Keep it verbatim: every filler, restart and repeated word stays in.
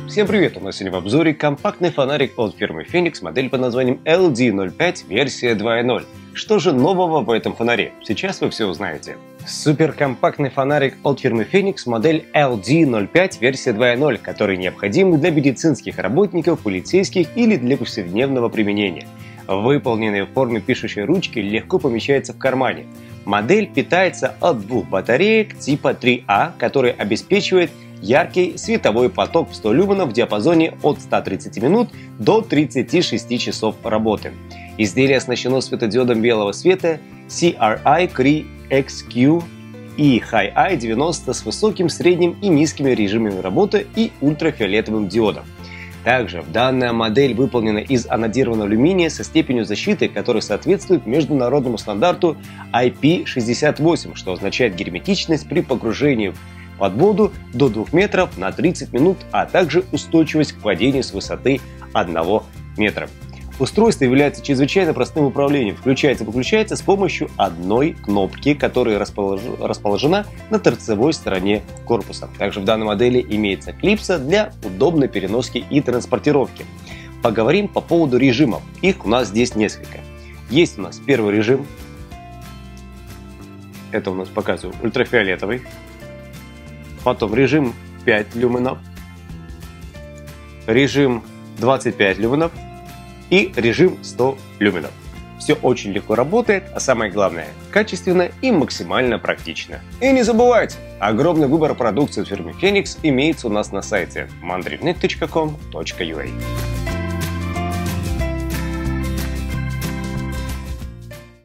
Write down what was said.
Всем привет! У нас сегодня в обзоре компактный фонарик от фирмы Fenix, модель под названием эл ди ноль пять, версия два точка ноль. Что же нового в этом фонаре? Сейчас вы все узнаете. Суперкомпактный фонарик от фирмы Fenix, модель эл ди ноль пять, версия два точка ноль, который необходим для медицинских работников, полицейских или для повседневного применения. Выполненный в форме пишущей ручки, легко помещается в кармане. Модель питается от двух батареек типа три а, который обеспечивает яркий световой поток в сто люменов в диапазоне от ста тридцати минут до тридцати шести часов работы. Изделие оснащено светодиодом белого света си ар ай Cree икс кью и Hi-Eye девяносто с высоким, средним и низкими режимами работы и ультрафиолетовым диодом. Также данная модель выполнена из анодированного алюминия со степенью защиты, которая соответствует международному стандарту ай пи шестьдесят восемь, что означает герметичность при погружении под воду до двух метров на тридцать минут, а также устойчивость к падению с высоты одного метра. Устройство является чрезвычайно простым управлением, включается и выключается с помощью одной кнопки, которая располож... расположена на торцевой стороне корпуса. Также в данной модели имеется клипса для удобной переноски и транспортировки. Поговорим по поводу режимов. Их у нас здесь несколько. Есть у нас первый режим. Это у нас показываю ультрафиолетовый. Потом режим пять люменов. Режим двадцать пять люменов. И режим сто люменов. Все очень легко работает, а самое главное – качественно и максимально практично. И не забывайте, огромный выбор продукции от фирмы Fenix имеется у нас на сайте мандринет точка ком точка ю а.